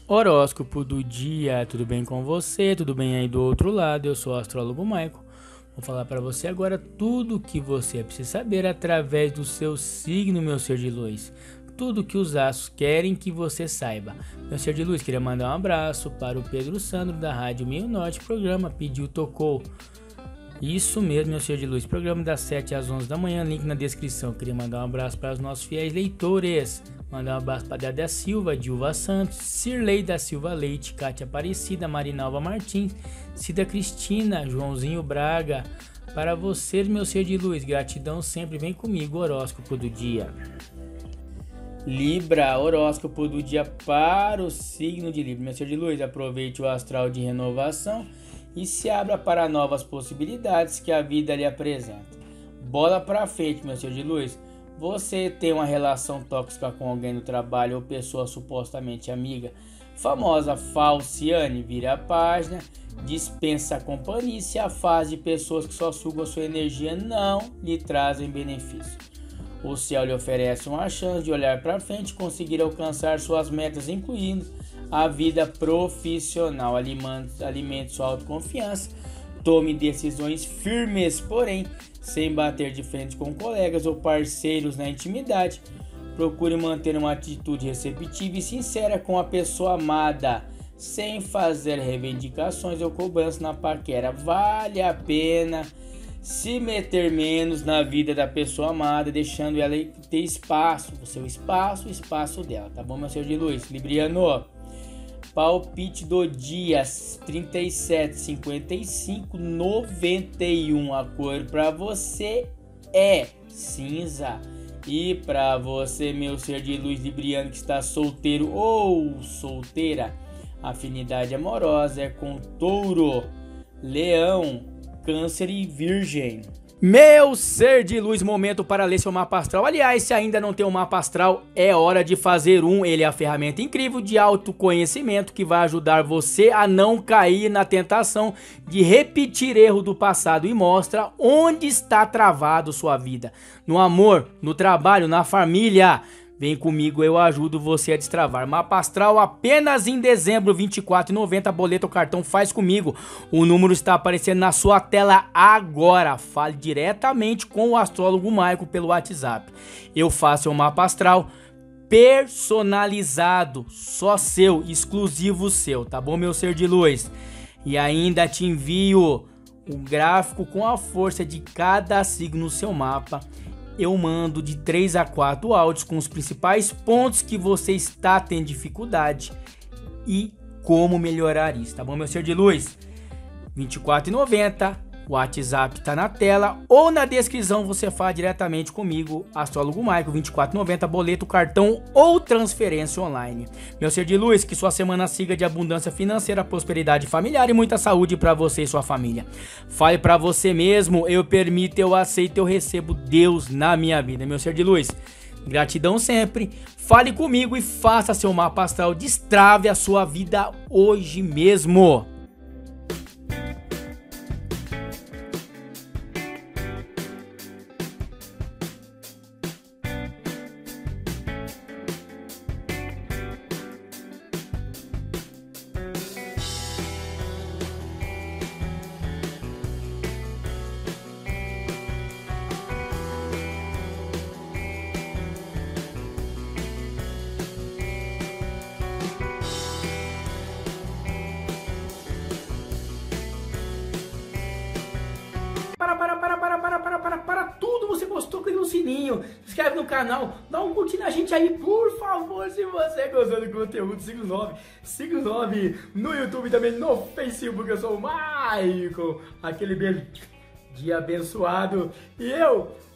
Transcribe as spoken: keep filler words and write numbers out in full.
Horóscopo do dia, tudo bem com você? Tudo bem aí do outro lado? Eu sou o astrólogo Maico. Vou falar para você agora tudo o que você precisa saber através do seu signo, meu ser de luz. Tudo que os astros querem que você saiba. Meu ser de luz, queria mandar um abraço para o Pedro Sandro da Rádio Meio Norte, programa Pediu Tocou. Isso mesmo, meu ser de luz, programa das sete às onze da manhã, link na descrição. Queria mandar um abraço para os nossos fiéis leitores. Mandar um abraço para Dédia Silva, Dilva Santos, Cirlei da Silva Leite, Cátia Aparecida, Marinalva Martins, Cida Cristina, Joãozinho Braga. Para você, meu ser de luz, gratidão sempre, vem comigo, horóscopo do dia. Libra, horóscopo do dia para o signo de Libra. Meu ser de luz, aproveite o astral de renovação e se abra para novas possibilidades que a vida lhe apresenta. Bola para frente, meu ser de luz. Você tem uma relação tóxica com alguém no trabalho ou pessoa supostamente amiga, famosa falciane, vire a página, dispensa a companhia e se afaste de pessoas que só sugam a sua energia, não lhe trazem benefício. O céu lhe oferece uma chance de olhar para frente e conseguir alcançar suas metas, incluindo a vida profissional. Alimente, alimente sua autoconfiança, tome decisões firmes, porém sem bater de frente com colegas ou parceiros na intimidade. Procure manter uma atitude receptiva e sincera com a pessoa amada, sem fazer reivindicações ou cobranças na paquera. Vale a pena se meter menos na vida da pessoa amada, deixando ela ter espaço, o seu espaço, o espaço dela, tá bom, meu ser de luz? Libriano, palpite do dia trinta e sete, cinquenta e cinco, noventa e um. A cor para você é cinza. E para você, meu ser de luz libriano que está solteiro ou solteira, a afinidade amorosa é com touro, leão, câncer e virgem. Meu ser de luz, momento para ler seu mapa astral. Aliás, se ainda não tem um mapa astral, é hora de fazer um. Ele é a ferramenta incrível de autoconhecimento que vai ajudar você a não cair na tentação de repetir erro do passado e mostra onde está travado sua vida. No amor, no trabalho, na família. Vem comigo, eu ajudo você a destravar. Mapa astral apenas em dezembro, vinte e quatro reais e noventa centavos, boleto ou cartão, faz comigo. O número está aparecendo na sua tela agora. Fale diretamente com o astrólogo Maico pelo WhatsApp. Eu faço o mapa astral personalizado, só seu, exclusivo seu, tá bom, meu ser de luz? E ainda te envio um gráfico com a força de cada signo no seu mapa. Eu mando de três a quatro áudios com os principais pontos que você está tendo dificuldade e como melhorar isso, tá bom, meu ser de luz? vinte e quatro reais e noventa centavos, o WhatsApp tá na tela ou na descrição, você fala diretamente comigo, astrólogo Maico, vinte e quatro reais e noventa centavos, boleto, cartão ou transferência online. Meu ser de luz, que sua semana siga de abundância financeira, prosperidade familiar e muita saúde para você e sua família. Fale para você mesmo, eu permito, eu aceito, eu recebo Deus na minha vida, meu ser de luz. Gratidão sempre, fale comigo e faça seu mapa astral, destrave a sua vida hoje mesmo. Para, para, para, para, para, para, para, para tudo, você gostou, clica no sininho, se inscreve no canal, dá um curtir na gente aí, por favor, se você gostou do conteúdo, signo nove, signo nove no YouTube também, no Facebook, eu sou o Maico, aquele beijo de abençoado, e eu